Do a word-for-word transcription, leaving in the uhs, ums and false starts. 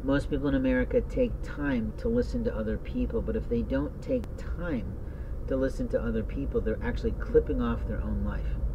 Most people in America take time to listen to other people, but if they don't take time to listen to other people, they're actually clipping off their own life.